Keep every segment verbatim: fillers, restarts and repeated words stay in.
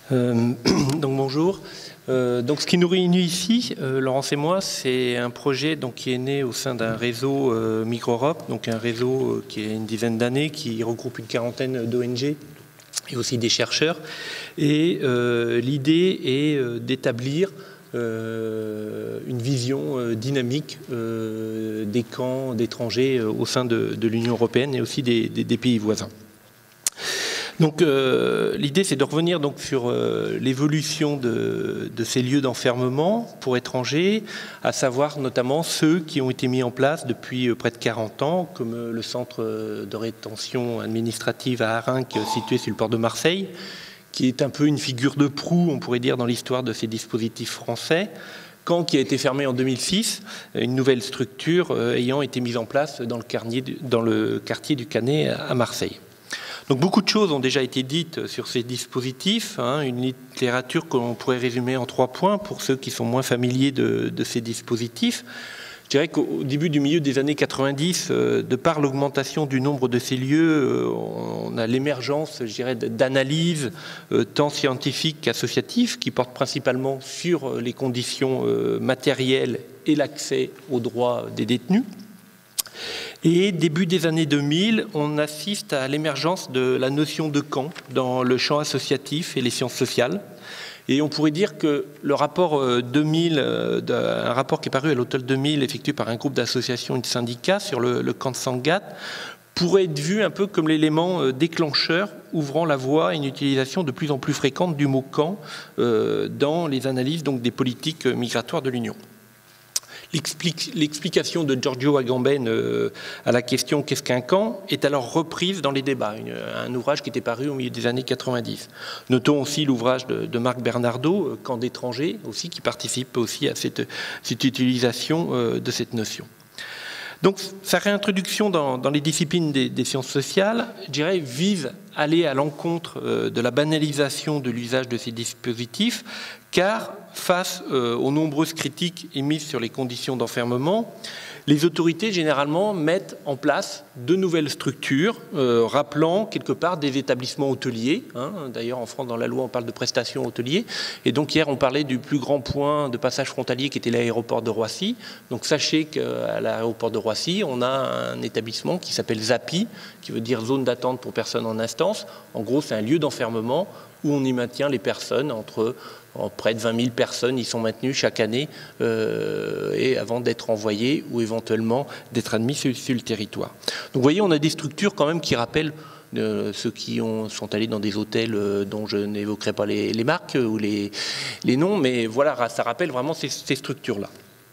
Euh, donc bonjour. Euh, donc ce qui nous réunit ici, euh, Laurence et moi, c'est un projet donc, qui est né au sein d'un réseau euh, Micro-Europe, donc un réseau euh, qui a une dizaine d'années, qui regroupe une quarantaine d'O N G et aussi des chercheurs. Et euh, l'idée est euh, d'établir euh, une vision euh, dynamique euh, des camps d'étrangers euh, au sein de, de l'Union européenne et aussi des, des, des pays voisins. Donc euh, l'idée c'est de revenir donc sur euh, l'évolution de, de ces lieux d'enfermement pour étrangers, à savoir notamment ceux qui ont été mis en place depuis euh, près de quarante ans, comme euh, le centre de rétention administrative à Arinques, situé sur le port de Marseille, qui est un peu une figure de proue, on pourrait dire, dans l'histoire de ces dispositifs français. Caen qui a été fermé en deux mille six, une nouvelle structure euh, ayant été mise en place dans le, carnier, dans le quartier du Canet à Marseille. Donc beaucoup de choses ont déjà été dites sur ces dispositifs, hein, une littérature qu'on pourrait résumer en trois points pour ceux qui sont moins familiers de, de ces dispositifs. Je dirais qu'au début du milieu des années quatre-vingt-dix, euh, de par l'augmentation du nombre de ces lieux, euh, on a l'émergence, je dirais, d'analyses euh, tant scientifiques qu'associatives qui portent principalement sur les conditions euh, matérielles et l'accès aux droits des détenus. Et début des années deux mille, on assiste à l'émergence de la notion de camp dans le champ associatif et les sciences sociales. Et on pourrait dire que le rapport deux mille, un rapport qui est paru à l'automne deux mille, effectué par un groupe d'associations et de syndicats sur le, le camp de Sangatte, pourrait être vu un peu comme l'élément déclencheur ouvrant la voie à une utilisation de plus en plus fréquente du mot camp dans les analyses donc, des politiques migratoires de l'Union. L'explication de Giorgio Agamben euh, à la question « Qu'est-ce qu'un camp ?» est alors reprise dans les débats, une, un ouvrage qui était paru au milieu des années quatre-vingt-dix. Notons aussi l'ouvrage de, de Marc Bernardo, « Camp d'étrangers », aussi, qui participe aussi à cette, cette utilisation euh, de cette notion. Donc, sa réintroduction dans, dans les disciplines des, des sciences sociales, je dirais, vise à aller à l'encontre euh, de la banalisation de l'usage de ces dispositifs, car face euh, aux nombreuses critiques émises sur les conditions d'enfermement, les autorités généralement mettent en place de nouvelles structures, euh, rappelant quelque part des établissements hôteliers. Hein. D'ailleurs, en France, dans la loi, on parle de prestations hôteliers. Et donc hier, on parlait du plus grand point de passage frontalier qui était l'aéroport de Roissy. Donc sachez qu'à l'aéroport de Roissy, on a un établissement qui s'appelle ZAPI, qui veut dire zone d'attente pour personnes en instance. En gros, c'est un lieu d'enfermement où on y maintient les personnes entre près de vingt mille personnes y sont maintenues chaque année euh, et avant d'être envoyées ou éventuellement d'être admis sur, sur le territoire. Donc vous voyez, on a des structures quand même qui rappellent euh, ceux qui ont, sont allés dans des hôtels euh, dont je n'évoquerai pas les, les marques ou les, les noms, mais voilà, ça rappelle vraiment ces, ces structures-là.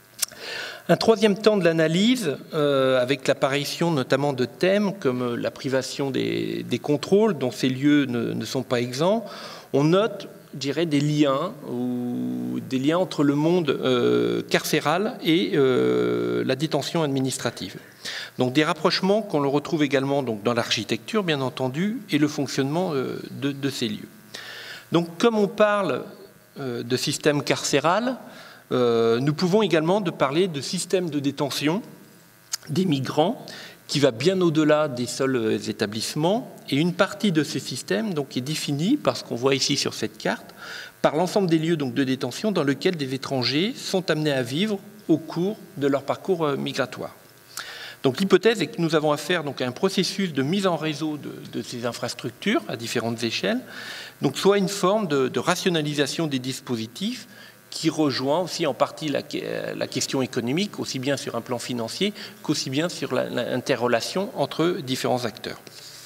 Un troisième temps de l'analyse, euh, avec l'apparition notamment de thèmes comme la privation des, des contrôles, dont ces lieux ne, ne sont pas exempts, on note, je dirais, des liens, ou des liens entre le monde euh, carcéral et euh, la détention administrative. Donc des rapprochements qu'on le retrouve également donc, dans l'architecture, bien entendu, et le fonctionnement euh, de, de ces lieux. Donc comme on parle euh, de système carcéral, Euh, nous pouvons également de parler de système de détention des migrants qui va bien au-delà des seuls établissements, et une partie de ces systèmes donc, est définie par ce qu'on voit ici sur cette carte, par l'ensemble des lieux donc, de détention dans lesquels des étrangers sont amenés à vivre au cours de leur parcours migratoire. Donc l'hypothèse est que nous avons affaire donc, à un processus de mise en réseau de, de ces infrastructures à différentes échelles, donc soit une forme de, de rationalisation des dispositifs qui rejoint aussi en partie la, la question économique, aussi bien sur un plan financier qu'aussi bien sur l'interrelation entre différents acteurs.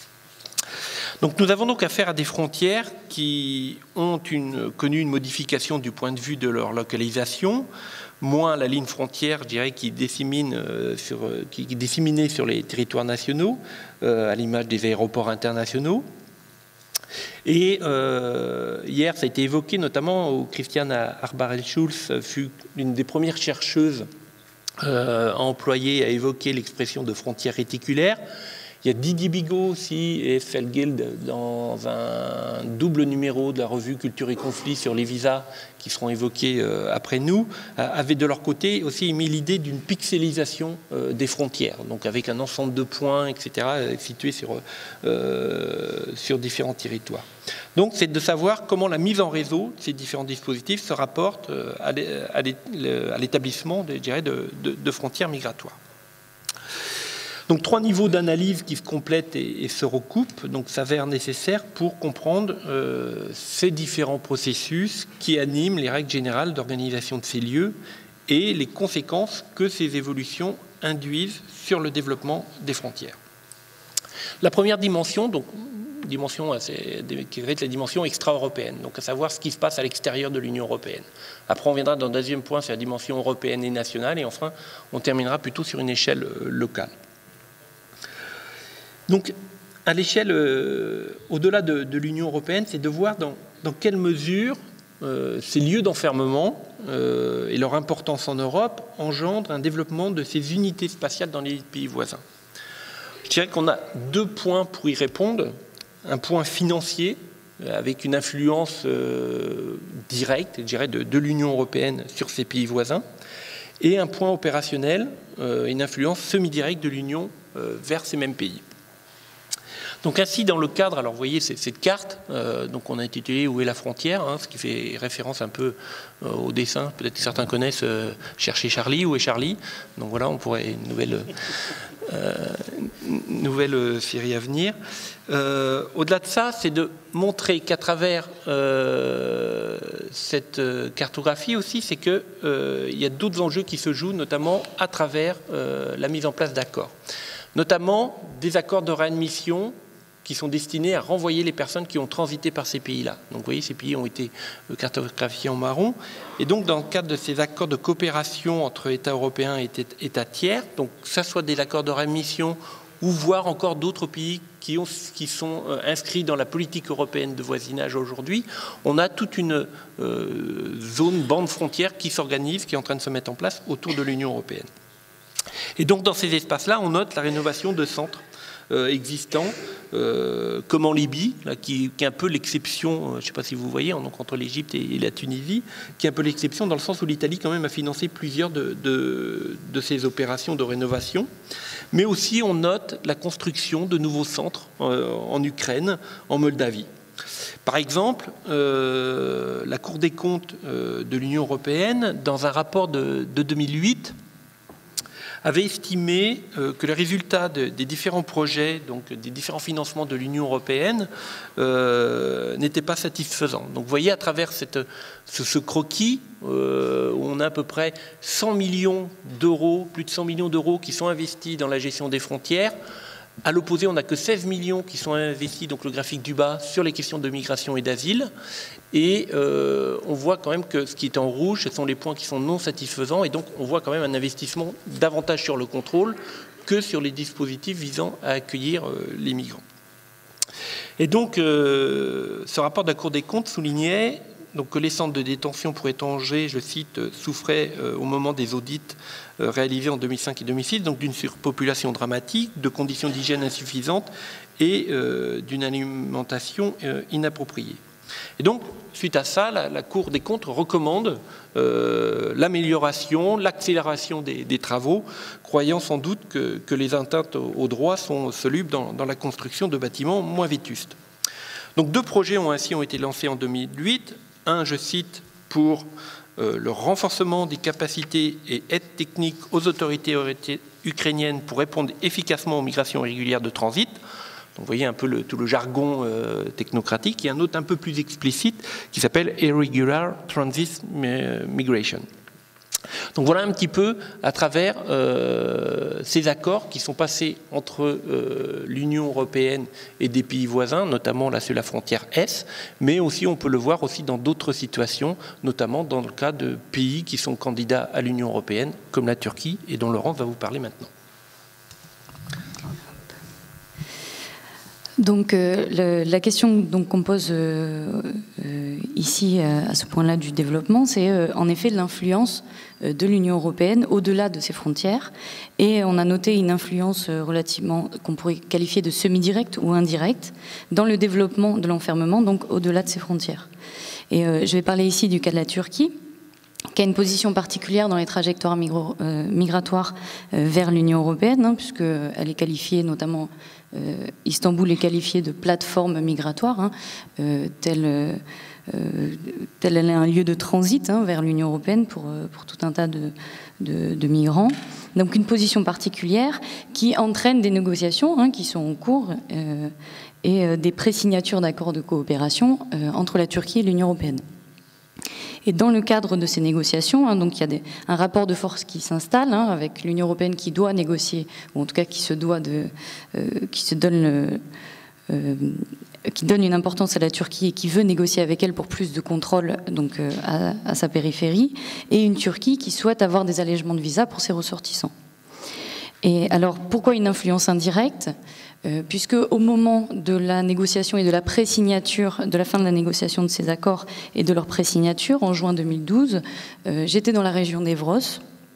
Donc nous avons donc affaire à des frontières qui ont une, connu une modification du point de vue de leur localisation, moins la ligne frontière, je dirais, qui, dissémine, euh, sur, qui est disséminée sur les territoires nationaux, euh, à l'image des aéroports internationaux. Et euh, hier, ça a été évoqué notamment où Christiane Arbarel-Schulz fut l'une des premières chercheuses euh, à employer, à évoquer l'expression de frontières réticulaires. Il y a Didier Bigot aussi et Felguild dans un double numéro de la revue Culture et Conflits sur les visas qui seront évoqués euh, après nous, euh, avaient de leur côté aussi émis l'idée d'une pixelisation euh, des frontières, donc avec un ensemble de points, et cetera, euh, situés sur, euh, sur différents territoires. Donc c'est de savoir comment la mise en réseau de ces différents dispositifs se rapporte euh, à l'établissement, je dirais, de, de, de frontières migratoires. Donc trois niveaux d'analyse qui se complètent et, et se recoupent, donc s'avèrent nécessaires pour comprendre euh, ces différents processus qui animent les règles générales d'organisation de ces lieux et les conséquences que ces évolutions induisent sur le développement des frontières. La première dimension, donc dimension assez, qui est la dimension extra-européenne, donc à savoir ce qui se passe à l'extérieur de l'Union européenne. Après, on viendra dans le deuxième point sur la dimension européenne et nationale, et enfin, on terminera plutôt sur une échelle euh, locale. Donc, à l'échelle, euh, au-delà de, de l'Union européenne, c'est de voir dans, dans quelle mesure euh, ces lieux d'enfermement euh, et leur importance en Europe engendrent un développement de ces unités spatiales dans les pays voisins. Je dirais qu'on a deux points pour y répondre. Un point financier, euh, avec une influence euh, directe, je dirais, de, de l'Union européenne sur ces pays voisins, et un point opérationnel, euh, une influence semi-directe de l'Union euh, vers ces mêmes pays. Donc ainsi, dans le cadre, alors vous voyez cette carte, euh, donc on a intitulé « Où est la frontière hein ?» ce qui fait référence un peu euh, au dessin. Peut-être que certains connaissent euh, « Chercher Charlie » « Où est Charlie ?» Donc voilà, on pourrait une nouvelle, euh, une nouvelle série à venir. Euh, Au-delà de ça, c'est de montrer qu'à travers euh, cette cartographie aussi, c'est qu'il euh, y a d'autres enjeux qui se jouent, notamment à travers euh, la mise en place d'accords. Notamment des accords de réadmission qui sont destinés à renvoyer les personnes qui ont transité par ces pays-là. Donc vous voyez, ces pays ont été cartographiés en marron. Et donc dans le cadre de ces accords de coopération entre États européens et États tiers, donc que ce soit des accords de réadmission ou voire encore d'autres pays qui, ont, qui sont inscrits dans la politique européenne de voisinage aujourd'hui, on a toute une euh, zone, bande frontière qui s'organise, qui est en train de se mettre en place autour de l'Union européenne. Et donc dans ces espaces-là, on note la rénovation de centres euh, existants, euh, comme en Libye, là, qui, qui est un peu l'exception, euh, je ne sais pas si vous voyez, donc entre l'Égypte et, et la Tunisie, qui est un peu l'exception dans le sens où l'Italie quand même a financé plusieurs de, de, de ces opérations de rénovation. Mais aussi on note la construction de nouveaux centres euh, en Ukraine, en Moldavie. Par exemple, euh, la Cour des comptes euh, de l'Union européenne, dans un rapport de, de deux mille huit, avait estimé euh, que les résultats de, des différents projets, donc des différents financements de l'Union européenne, euh, n'étaient pas satisfaisants. Donc vous voyez à travers cette, ce, ce croquis, euh, où on a à peu près cent millions d'euros, plus de cent millions d'euros qui sont investis dans la gestion des frontières. À l'opposé, on n'a que seize millions qui sont investis, donc le graphique du bas, sur les questions de migration et d'asile. Et euh, on voit quand même que ce qui est en rouge, ce sont les points qui sont non satisfaisants. Et donc, on voit quand même un investissement davantage sur le contrôle que sur les dispositifs visant à accueillir euh, les migrants. Et donc, euh, ce rapport de la Cour des comptes soulignait donc, que les centres de détention pour étrangers, je cite, souffraient euh, au moment des audits euh, réalisés en deux mille cinq et deux mille six, donc d'une surpopulation dramatique, de conditions d'hygiène insuffisantes et euh, d'une alimentation euh, inappropriée. Et donc, suite à ça, la, la Cour des comptes recommande euh, l'amélioration, l'accélération des, des travaux, croyant sans doute que, que les atteintes aux droits sont solubles dans, dans la construction de bâtiments moins vétustes. Donc, deux projets ont ainsi ont été lancés en deux mille huit. Un, je cite, pour euh, le renforcement des capacités et aide technique aux autorités ukrainiennes pour répondre efficacement aux migrations régulières de transit. Donc, vous voyez un peu le, tout le jargon euh, technocratique. Il y a un autre un peu plus explicite qui s'appelle Irregular Transit Migration. Donc voilà un petit peu à travers euh, ces accords qui sont passés entre euh, l'Union européenne et des pays voisins, notamment là sur la frontière Est, mais aussi on peut le voir aussi dans d'autres situations, notamment dans le cas de pays qui sont candidats à l'Union européenne, comme la Turquie, et dont Laurent va vous parler maintenant. Donc euh, le, la question donc, qu'on pose euh, euh, ici à ce point-là du développement, c'est en effet l'influence de l'Union européenne au-delà de ses frontières. Et on a noté une influence relativement, qu'on pourrait qualifier de semi-directe ou indirecte, dans le développement de l'enfermement, donc au-delà de ses frontières. Et euh, je vais parler ici du cas de la Turquie, qui a une position particulière dans les trajectoires migro, euh, migratoires euh, vers l'Union européenne, hein, puisqu'elle est qualifiée, notamment euh, Istanbul est qualifiée de plateforme migratoire, hein, euh, telle, euh, tel elle est un lieu de transit hein, vers l'Union européenne pour, pour tout un tas de, de, de migrants. Donc une position particulière qui entraîne des négociations hein, qui sont en cours euh, et euh, des pré-signatures d'accords de coopération euh, entre la Turquie et l'Union européenne. Et dans le cadre de ces négociations, hein, donc il y a des, un rapport de force qui s'installe hein, avec l'Union européenne qui doit négocier, ou en tout cas qui se doit de, euh, qui se donne le, euh, qui donne une importance à la Turquie et qui veut négocier avec elle pour plus de contrôle donc, euh, à, à sa périphérie, et une Turquie qui souhaite avoir des allègements de visa pour ses ressortissants. Et alors, pourquoi une influence indirecte ? euh, Puisque au moment de la négociation et de la pré-signature, de la fin de la négociation de ces accords et de leur pré-signature, en juin deux mille douze, euh, j'étais dans la région d'Evros,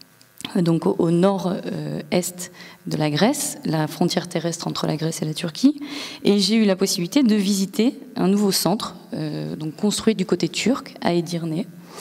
donc au, au nord-est de la Grèce, la frontière terrestre entre la Grèce et la Turquie, et j'ai eu la possibilité de visiter un nouveau centre, euh, donc construit du côté turc, à Edirne.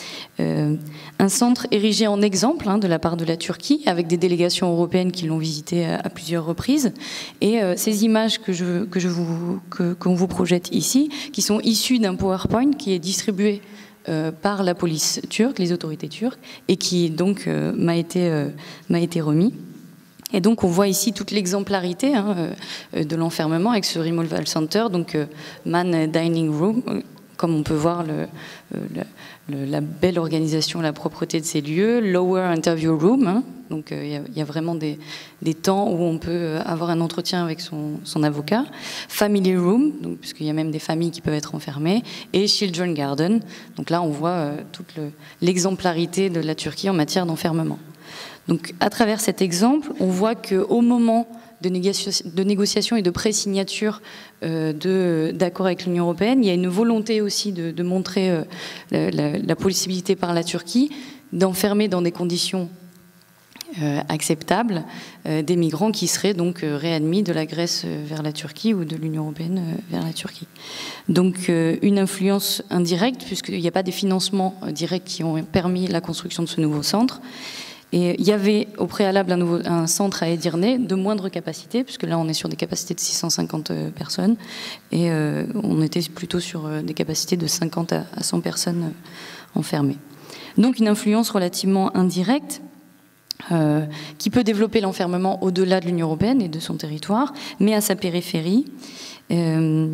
Euh, un centre érigé en exemple hein, de la part de la Turquie, avec des délégations européennes qui l'ont visité à, à plusieurs reprises. Et euh, ces images que je, que je vous, que, qu'on vous projette ici, qui sont issues d'un PowerPoint qui est distribué euh, par la police turque, les autorités turques, et qui donc euh, m'a été, euh, m'a été remis. Et donc on voit ici toute l'exemplarité hein, euh, de l'enfermement avec ce Removal Center, donc euh, Man Dining Room, euh, comme on peut voir le, le, le, la belle organisation, la propreté de ces lieux, Lower Interview Room, hein, donc il euh, y, y a vraiment des, des temps où on peut avoir un entretien avec son, son avocat, Family Room, donc, puisqu'il y a même des familles qui peuvent être enfermées, et Children Garden, donc là on voit euh, toute le, l'exemplarité de la Turquie en matière d'enfermement. Donc à travers cet exemple, on voit qu'au moment de, négoci de négociation et de pré-signature euh, d'accords avec l'Union européenne, il y a une volonté aussi de, de montrer euh, la, la, la possibilité par la Turquie d'enfermer dans des conditions euh, acceptables euh, des migrants qui seraient donc euh, réadmis de la Grèce vers la Turquie ou de l'Union européenne euh, vers la Turquie. Donc euh, une influence indirecte, puisqu'il n'y a pas des financements euh, directs qui ont permis la construction de ce nouveau centre. Et il y avait au préalable un, nouveau, un centre à Edirne de moindre capacité, puisque là on est sur des capacités de six cent cinquante personnes, et euh, on était plutôt sur des capacités de cinquante à cent personnes enfermées. Donc une influence relativement indirecte, euh, qui peut développer l'enfermement au-delà de l'Union européenne et de son territoire, mais à sa périphérie, euh,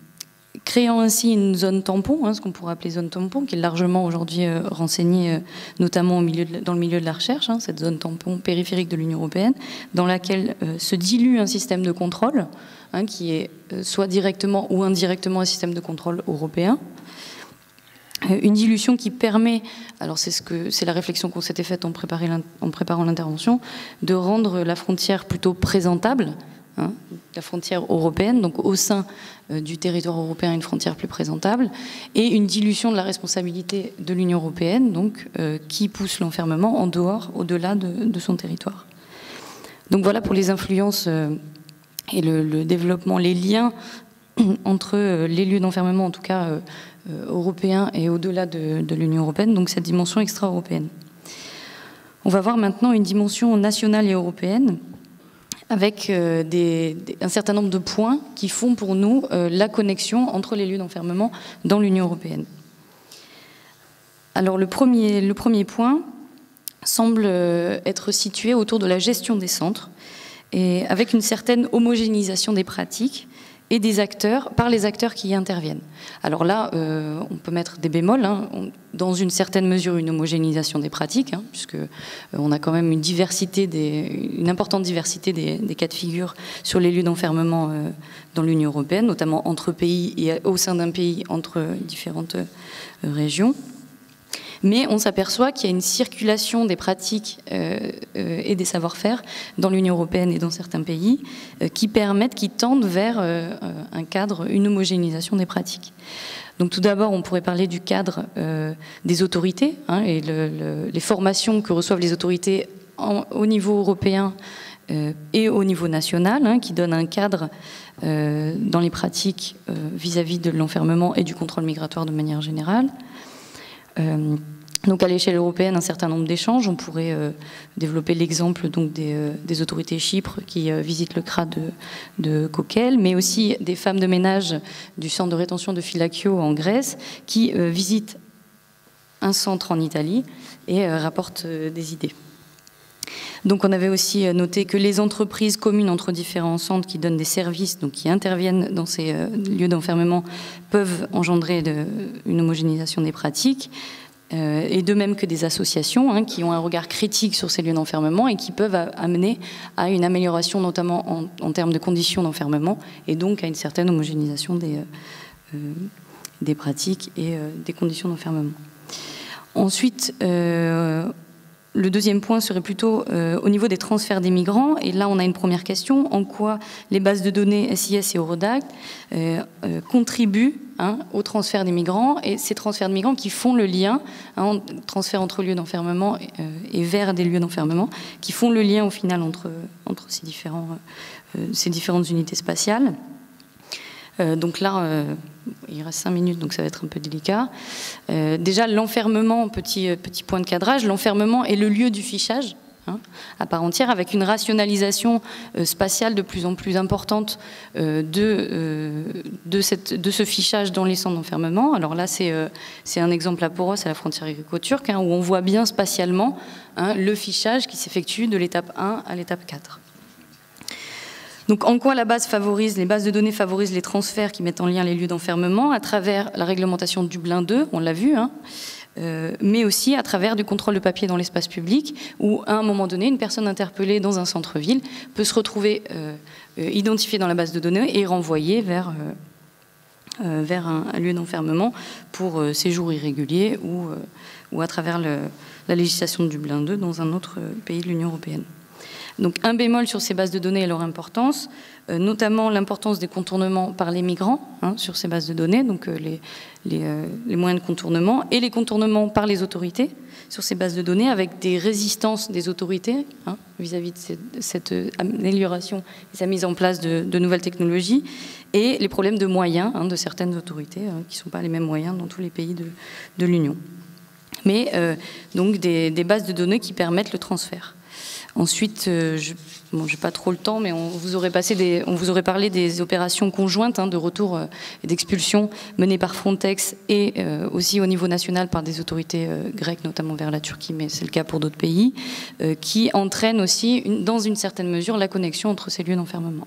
créant ainsi une zone tampon, hein, ce qu'on pourrait appeler zone tampon, qui est largement aujourd'hui euh, renseignée, euh, notamment au milieu de, dans le milieu de la recherche, hein, cette zone tampon périphérique de l'Union européenne, dans laquelle euh, se dilue un système de contrôle, hein, qui est euh, soit directement ou indirectement un système de contrôle européen. Euh, une dilution qui permet, alors c'est ce que, c'est la réflexion qu'on s'était faite en, en préparant l'intervention, de rendre la frontière plutôt présentable, hein, la frontière européenne, donc au sein euh, du territoire européen, une frontière plus présentable, et une dilution de la responsabilité de l'Union européenne, donc euh, qui pousse l'enfermement en dehors, au-delà de, de son territoire. Donc voilà pour les influences euh, et le, le développement, les liens entre euh, les lieux d'enfermement, en tout cas euh, euh, européens, et au-delà de, de l'Union européenne, donc cette dimension extra-européenne. On va voir maintenant une dimension nationale et européenne, avec euh, des, des, un certain nombre de points qui font pour nous euh, la connexion entre les lieux d'enfermement dans l'Union européenne. Alors le premier, le premier point semble euh, être situé autour de la gestion des centres, et avec une certaine homogénéisation des pratiques et des acteurs, par les acteurs qui y interviennent. Alors là, euh, on peut mettre des bémols, hein, on, dans une certaine mesure une homogénéisation des pratiques, hein, puisque euh, on a quand même une diversité, des, une importante diversité des, des cas de figure sur les lieux d'enfermement euh, dans l'Union européenne, notamment entre pays et au sein d'un pays, entre différentes euh, régions. Mais on s'aperçoit qu'il y a une circulation des pratiques euh, euh, et des savoir-faire dans l'Union européenne et dans certains pays euh, qui permettent, qui tendent vers euh, un cadre, une homogénéisation des pratiques. Donc tout d'abord, on pourrait parler du cadre euh, des autorités hein, et le, le, les formations que reçoivent les autorités en, au niveau européen euh, et au niveau national, hein, qui donnent un cadre euh, dans les pratiques euh, vis-à-vis de l'enfermement et du contrôle migratoire de manière générale. Euh, donc à l'échelle européenne, un certain nombre d'échanges. On pourrait euh, développer l'exemple donc des, euh, des autorités Chypre qui euh, visitent le C R A de, de Coquel, mais aussi des femmes de ménage du centre de rétention de Fylakio en Grèce qui euh, visitent un centre en Italie et euh, rapportent euh, des idées. Donc on avait aussi noté que les entreprises communes entre différents centres qui donnent des services, donc qui interviennent dans ces euh, lieux d'enfermement, peuvent engendrer de, une homogénéisation des pratiques. Euh, et de même que des associations hein, qui ont un regard critique sur ces lieux d'enfermement et qui peuvent a, amener à une amélioration notamment en, en termes de conditions d'enfermement et donc à une certaine homogénéisation des, euh, des pratiques et euh, des conditions d'enfermement. Ensuite, euh, le deuxième point serait plutôt euh, au niveau des transferts des migrants. Et là, on a une première question. En quoi les bases de données S I S et Eurodac euh, euh, contribuent hein, au transfert des migrants et ces transferts de migrants qui font le lien, hein, transfert entre lieux d'enfermement et, euh, et vers des lieux d'enfermement, qui font le lien au final entre, entre ces, différents, euh, ces différentes unités spatiales. Euh, donc là, euh, il reste cinq minutes, donc ça va être un peu délicat. Euh, déjà, l'enfermement, petit, petit point de cadrage, l'enfermement est le lieu du fichage, hein, à part entière, avec une rationalisation euh, spatiale de plus en plus importante euh, de, euh, de, cette, de ce fichage dans les centres d'enfermement. Alors là, c'est euh, un exemple à Poros, à la frontière gréco-turque, hein, où on voit bien spatialement hein, le fichage qui s'effectue de l'étape un à l'étape quatre. Donc, en quoi la base favorise, les bases de données favorisent les transferts qui mettent en lien les lieux d'enfermement à travers la réglementation Dublin deux, on l'a vu, hein, euh, mais aussi à travers du contrôle de papier dans l'espace public, où à un moment donné, une personne interpellée dans un centre-ville peut se retrouver euh, euh, identifiée dans la base de données et renvoyée vers, euh, euh, vers un, un lieu d'enfermement pour euh, séjour irrégulier ou, euh, ou à travers le, la législation de Dublin deux dans un autre pays de l'Union européenne. Donc un bémol sur ces bases de données et leur importance, euh, notamment l'importance des contournements par les migrants hein, sur ces bases de données, donc euh, les, les, euh, les moyens de contournement, et les contournements par les autorités sur ces bases de données, avec des résistances des autorités hein, vis-à-vis de cette, cette amélioration et sa mise en place de, de nouvelles technologies, et les problèmes de moyens hein, de certaines autorités, hein, qui ne sont pas les mêmes moyens dans tous les pays de, de l'Union. Mais euh, donc des, des bases de données qui permettent le transfert. Ensuite, euh, je bon, j'ai pas trop le temps, mais on vous aurait, passé des, on vous aurait parlé des opérations conjointes hein, de retour euh, et d'expulsion menées par Frontex et euh, aussi au niveau national par des autorités euh, grecques, notamment vers la Turquie, mais c'est le cas pour d'autres pays, euh, qui entraînent aussi, une, dans une certaine mesure, la connexion entre ces lieux d'enfermement.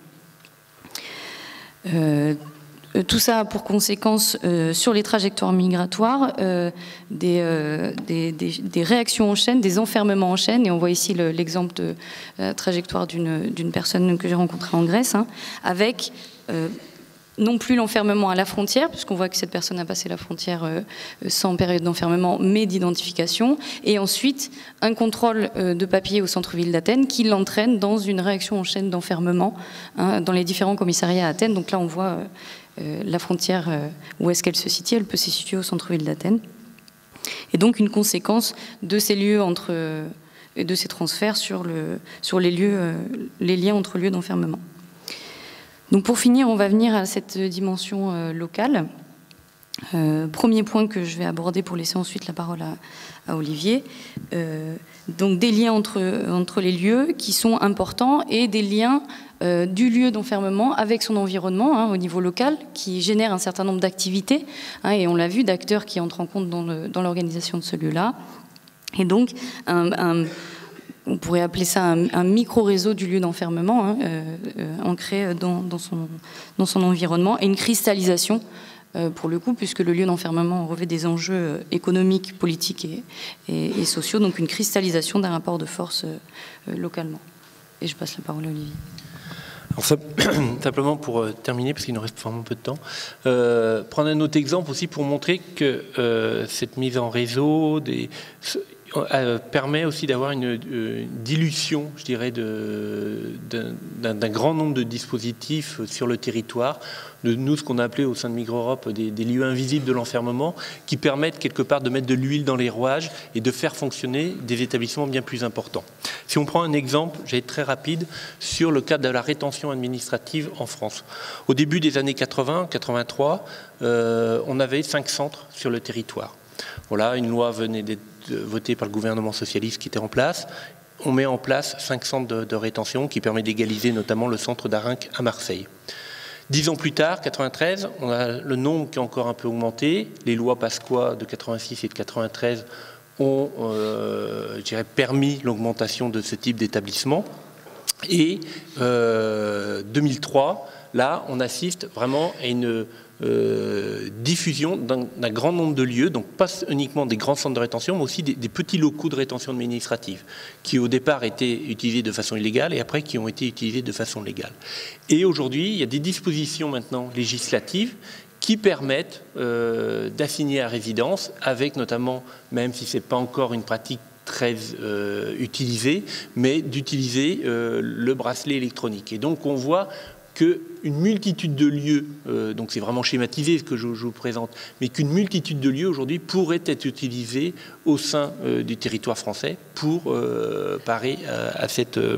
Euh, Tout ça a pour conséquence euh, sur les trajectoires migratoires euh, des, euh, des, des, des réactions en chaîne, des enfermements en chaîne. Et on voit ici l'exemple de la trajectoire d'une d'une personne que j'ai rencontrée en Grèce, hein, avec euh, non plus l'enfermement à la frontière, puisqu'on voit que cette personne a passé la frontière euh, sans période d'enfermement, mais d'identification, et ensuite un contrôle euh, de papier au centre-ville d'Athènes qui l'entraîne dans une réaction en chaîne d'enfermement hein, dans les différents commissariats à Athènes. Donc là, on voit... Euh, Euh, la frontière, euh, où est-ce qu'elle se situe? Elle peut se situer au centre-ville d'Athènes. Et donc une conséquence de ces lieux entre, euh, de ces transferts sur, le, sur les, lieux, euh, les liens entre lieux d'enfermement. Donc pour finir, on va venir à cette dimension euh, locale. Euh, premier point que je vais aborder pour laisser ensuite la parole à, à Olivier. Euh, donc des liens entre, entre les lieux qui sont importants et des liens euh, du lieu d'enfermement avec son environnement hein, au niveau local qui génère un certain nombre d'activités hein, et on l'a vu, d'acteurs qui entrent en compte dans l'organisation de ce lieu-là. Et donc un, un on pourrait appeler ça un, un micro-réseau du lieu d'enfermement hein, euh, euh, ancré dans, dans, son, dans son environnement et une cristallisation pour le coup, puisque le lieu d'enfermement revêt des enjeux économiques, politiques et, et, et sociaux, donc une cristallisation d'un rapport de force euh, localement. Et je passe la parole à Olivier. Alors, simplement pour terminer, parce qu'il nous reste vraiment peu de temps, euh, prendre un autre exemple aussi pour montrer que euh, cette mise en réseau des, euh, permet aussi d'avoir une, une dilution, je dirais, d'un grand nombre de dispositifs sur le territoire, de nous, ce qu'on a appelé au sein de Migre-Europe des, des lieux invisibles de l'enfermement, qui permettent quelque part de mettre de l'huile dans les rouages et de faire fonctionner des établissements bien plus importants. Si on prend un exemple, j'ai très rapide, sur le cadre de la rétention administrative en France. Au début des années quatre-vingt, quatre-vingt-trois, euh, on avait cinq centres sur le territoire. Voilà, une loi venait d'être votée par le gouvernement socialiste qui était en place. On met en place cinq centres de, de rétention qui permet d'égaliser notamment le centre d'Arinque à Marseille. Dix ans plus tard, quatre-vingt-treize, on a le nombre qui a encore un peu augmenté. Les lois Pasqua de quatre-vingt-six et de quatre-vingt-treize ont euh, je dirais, permis l'augmentation de ce type d'établissement. Et euh, deux mille trois, là, on assiste vraiment à une euh, diffusion d'un grand nombre de lieux, donc pas uniquement des grands centres de rétention, mais aussi des, des petits locaux de rétention administrative, qui au départ étaient utilisés de façon illégale et après qui ont été utilisés de façon légale. Et aujourd'hui, il y a des dispositions maintenant législatives qui permettent euh, d'assigner à résidence, avec notamment, même si ce n'est pas encore une pratique très euh, utilisée, mais d'utiliser euh, le bracelet électronique. Et donc on voit qu'une multitude de lieux, euh, donc c'est vraiment schématisé ce que je, je vous présente, mais qu'une multitude de lieux aujourd'hui pourraient être utilisés au sein euh, du territoire français pour euh, parer à, à, cette, euh,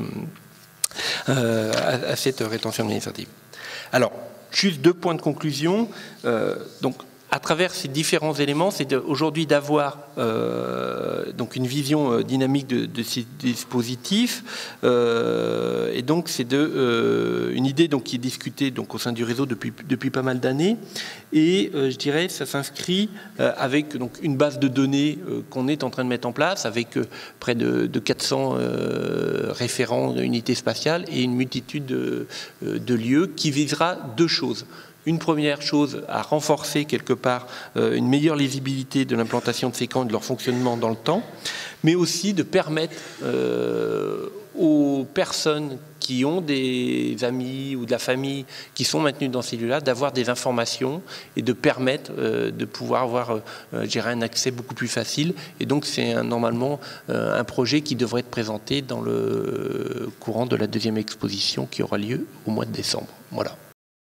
à, à cette rétention administrative. Alors, juste deux points de conclusion. Euh, donc, à travers ces différents éléments, c'est aujourd'hui d'avoir euh, donc une vision euh, dynamique de, de ces dispositifs, euh, et donc c'est de euh, une idée donc qui est discutée donc au sein du réseau depuis depuis pas mal d'années, et euh, je dirais ça s'inscrit euh, avec donc une base de données euh, qu'on est en train de mettre en place avec euh, près de, de quatre cents euh, référents d'unités spatiales et une multitude de, de lieux qui visera deux choses. Une première chose, à renforcer quelque part euh, une meilleure lisibilité de l'implantation de ces camps et de leur fonctionnement dans le temps, mais aussi de permettre euh, aux personnes qui ont des amis ou de la famille qui sont maintenus dans ces lieux-là, d'avoir des informations et de permettre euh, de pouvoir avoir euh, je dirais, un accès beaucoup plus facile. Et donc c'est normalement euh, un projet qui devrait être présenté dans le courant de la deuxième exposition qui aura lieu au mois de décembre. Voilà.